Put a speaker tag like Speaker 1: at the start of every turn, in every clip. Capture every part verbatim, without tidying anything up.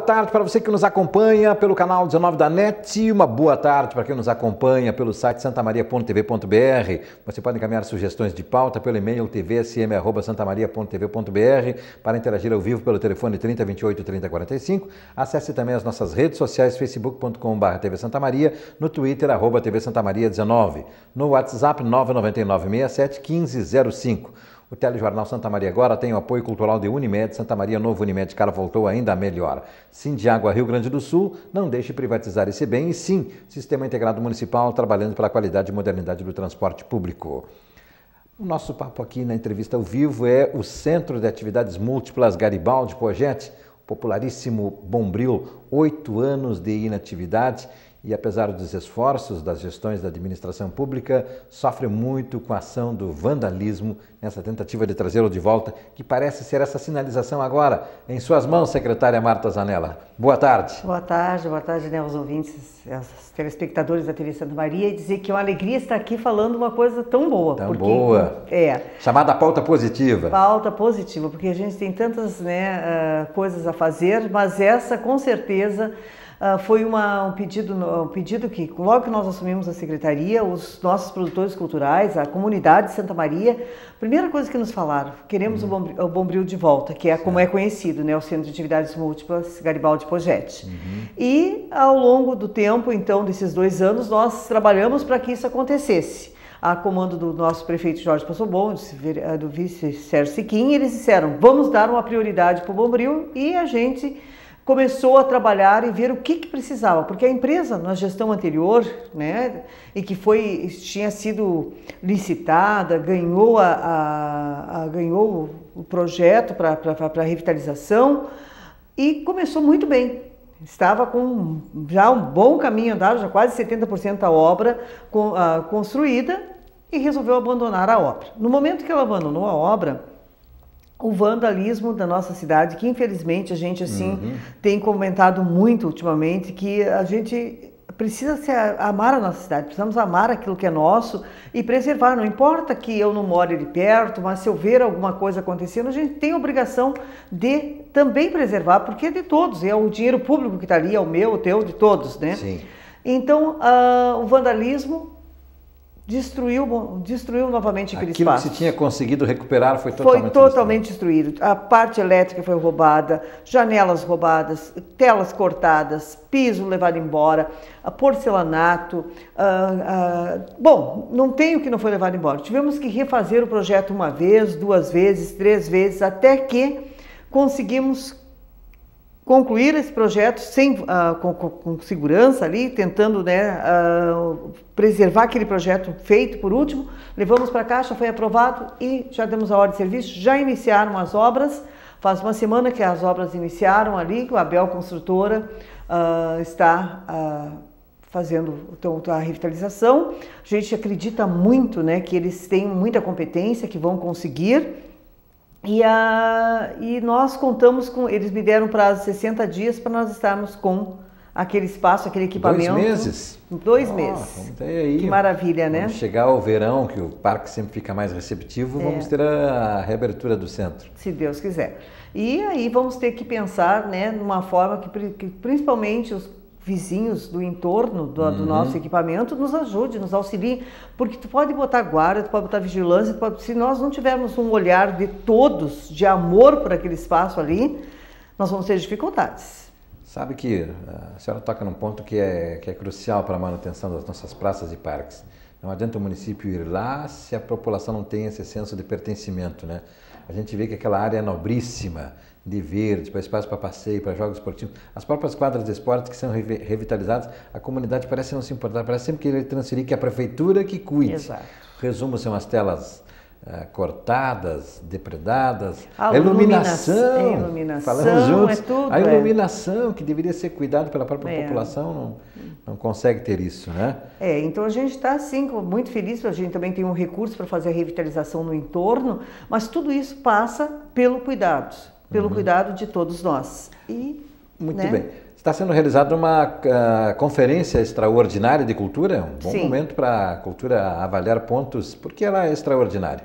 Speaker 1: tarde para você que nos acompanha pelo canal dezenove da NET, uma boa tarde para quem nos acompanha pelo site santamaria ponto tv ponto br. Você pode encaminhar sugestões de pauta pelo e-mail t v s m arroba santamaria ponto tv ponto br, para interagir ao vivo pelo telefone trinta, vinte e oito, trinta, quarenta e cinco. Acesse também as nossas redes sociais, facebook ponto com barra tv santamaria, no Twitter, arroba tv santamaria dezenove, no WhatsApp nove nove nove, seis sete, um cinco zero cinco. O Telejornal Santa Maria agora tem o apoio cultural de Unimed. Santa Maria, novo Unimed Cara voltou ainda melhor. Sindiágua Rio Grande do Sul, não deixe privatizar esse bem. E sim, Sistema Integrado Municipal trabalhando pela qualidade e modernidade do transporte público. O nosso papo aqui na entrevista ao vivo é o Centro de Atividades Múltiplas Garibaldi Poggetti, popularíssimo Bombril, oito anos de inatividade. E apesar dos esforços das gestões da administração pública, sofre muito com a ação do vandalismo nessa tentativa de trazê-lo de volta, que parece ser essa sinalização agora em suas mãos, secretária Marta Zanella. Boa tarde.
Speaker 2: Boa tarde, boa tarde, né, aos ouvintes, aos telespectadores da T V Santa Maria, e dizer que é uma alegria estar aqui falando uma coisa tão boa.
Speaker 1: Tão
Speaker 2: porque,
Speaker 1: boa.
Speaker 2: É.
Speaker 1: Chamada pauta positiva.
Speaker 2: Pauta positiva, porque a gente tem tantas, né, uh, coisas a fazer, mas essa, com certeza, Uh, foi uma, um, pedido, um pedido que, logo que nós assumimos a secretaria, os nossos produtores culturais, a comunidade de Santa Maria, a primeira coisa que nos falaram, queremos uhum. o, Bombril, o Bombril de volta, que é certo. Como é conhecido, né, o Centro de Atividades Múltiplas Garibaldi Poggetti. Uhum. E ao longo do tempo, então, desses dois anos, nós trabalhamos para que isso acontecesse. A comando do nosso prefeito Jorge Possobon, do vice Sérgio Siquim, eles disseram, vamos dar uma prioridade para o Bombril, e a gente começou a trabalhar e ver o que, que precisava, porque a empresa, na gestão anterior, né, e que foi, tinha sido licitada, ganhou, a, a, a ganhou o projeto para a revitalização e começou muito bem. Estava com já um bom caminho andado, já quase setenta por cento da obra com, a, construída, e resolveu abandonar a obra. No momento que ela abandonou a obra, o vandalismo da nossa cidade, que infelizmente a gente assim uhum. tem comentado muito ultimamente, que a gente precisa se amar a nossa cidade, precisamos amar aquilo que é nosso e preservar. Não importa que eu não more ali perto, mas se eu ver alguma coisa acontecendo, a gente tem a obrigação de também preservar, porque é de todos, é o dinheiro público que está ali, é o meu, o teu, de todos, né?
Speaker 1: Sim.
Speaker 2: Então, uh, o vandalismo Destruiu, destruiu novamente aquele
Speaker 1: Aquilo
Speaker 2: espaço.
Speaker 1: que se tinha conseguido recuperar foi totalmente
Speaker 2: Foi totalmente destruído. destruído. A parte elétrica foi roubada, janelas roubadas, telas cortadas, piso levado embora, a porcelanato. Ah, ah, bom, não tem o que não foi levado embora. Tivemos que refazer o projeto uma vez, duas vezes, três vezes, até que conseguimos concluir esse projeto sem, uh, com, com, com segurança ali, tentando, né, uh, preservar aquele projeto feito por último. Levamos para a Caixa, foi aprovado e já demos a ordem de serviço, já iniciaram as obras. Faz uma semana que as obras iniciaram ali, que a Abel Construtora uh, está uh, fazendo então, a revitalização. A gente acredita muito, né, que eles têm muita competência, que vão conseguir. E, a, e nós contamos com, eles me deram prazo de sessenta dias para nós estarmos com aquele espaço, aquele equipamento.
Speaker 1: Dois meses?
Speaker 2: Dois
Speaker 1: oh,
Speaker 2: meses.
Speaker 1: Aí,
Speaker 2: que maravilha, né?
Speaker 1: Quando chegar ao verão, que o parque sempre fica mais receptivo, é. vamos ter a reabertura do centro.
Speaker 2: Se Deus quiser. E aí vamos ter que pensar, né, numa forma que, que principalmente os vizinhos do entorno do, uhum. do nosso equipamento nos ajude, nos auxiliem, porque tu pode botar guarda, tu pode botar vigilância, tu pode, se nós não tivermos um olhar de todos, de amor por aquele espaço ali, nós vamos ter dificuldades.
Speaker 1: Sabe que a senhora toca num ponto que é, que é crucial para a manutenção das nossas praças e parques. Não adianta o município ir lá se a população não tem esse senso de pertencimento, né? A gente vê que aquela área é nobríssima, de verde, para espaço para passeio, para jogos esportivos. As próprias quadras de esporte que são revitalizadas, a comunidade parece não se importar, parece sempre querer transferir que é a prefeitura que cuide.
Speaker 2: Exato.
Speaker 1: Resumo, são as telas uh, cortadas, depredadas,
Speaker 2: a,
Speaker 1: a iluminação,
Speaker 2: a iluminação,
Speaker 1: falamos juntos,
Speaker 2: é tudo,
Speaker 1: a iluminação é. que deveria ser cuidada pela própria
Speaker 2: é.
Speaker 1: população, não, não consegue ter isso, né?
Speaker 2: É, então a gente está assim, muito feliz, a gente também tem um recurso para fazer a revitalização no entorno, mas tudo isso passa pelo cuidado. pelo uhum. cuidado de todos nós. E,
Speaker 1: Muito
Speaker 2: né?
Speaker 1: bem. Está sendo realizada uma uh, conferência extraordinária de cultura, um bom
Speaker 2: Sim.
Speaker 1: momento para a cultura avaliar pontos, porque ela é extraordinária.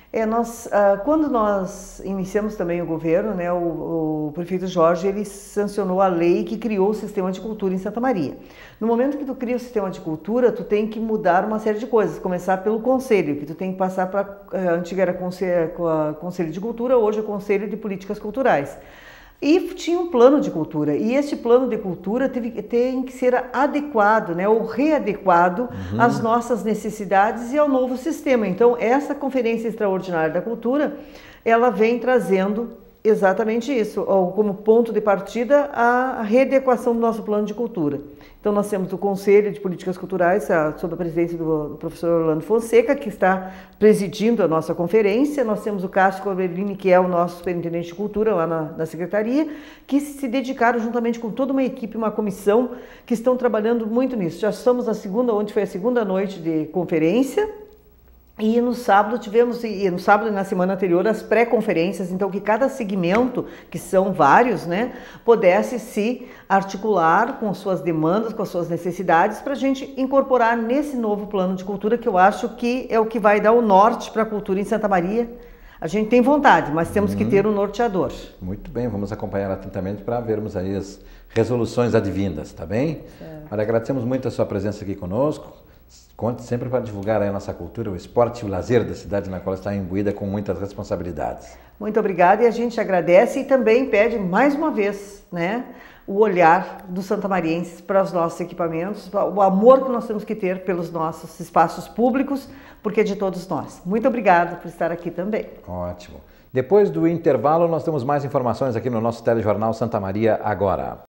Speaker 2: É, nós, ah, quando nós iniciamos também o governo, né, o, o prefeito Jorge, ele sancionou a lei que criou o sistema de cultura em Santa Maria. No momento que tu cria o sistema de cultura, tu tem que mudar uma série de coisas, começar pelo conselho, que tu tem que passar para, a antiga era conselho, conselho de cultura, hoje é conselho de políticas culturais. E tinha um plano de cultura, e este plano de cultura teve, tem que ser adequado, né, ou readequado uhum. às nossas necessidades e ao novo sistema. Então, essa Conferência Extraordinária da Cultura, ela vem trazendo exatamente isso, como ponto de partida a readequação do nosso plano de cultura. Então, nós temos o Conselho de Políticas Culturais, sob a presidência do professor Orlando Fonseca, que está presidindo a nossa conferência. Nós temos o Cássio Corbellini, que é o nosso superintendente de cultura lá na, na Secretaria, que se dedicaram juntamente com toda uma equipe, uma comissão, que estão trabalhando muito nisso. Já estamos na segunda, onde foi a segunda noite de conferência. E no sábado tivemos, e no sábado e na semana anterior, as pré-conferências, então que cada segmento, que são vários, né, pudesse se articular com as suas demandas, com as suas necessidades, para a gente incorporar nesse novo plano de cultura, que eu acho que é o que vai dar o norte para a cultura em Santa Maria. A gente tem vontade, mas temos hum. que ter um norteador.
Speaker 1: Muito bem, vamos acompanhar atentamente para vermos aí as resoluções advindas, tá bem? Certo. Olha, agradecemos muito a sua presença aqui conosco. Conte sempre para divulgar a nossa cultura, o esporte e o lazer da cidade, na qual está imbuída com muitas responsabilidades.
Speaker 2: Muito obrigada, e a gente agradece e também pede mais uma vez, né, o olhar dos santamarienses para os nossos equipamentos, o amor que nós temos que ter pelos nossos espaços públicos, porque é de todos nós. Muito obrigada por estar aqui também.
Speaker 1: Ótimo. Depois do intervalo, nós temos mais informações aqui no nosso telejornal Santa Maria Agora.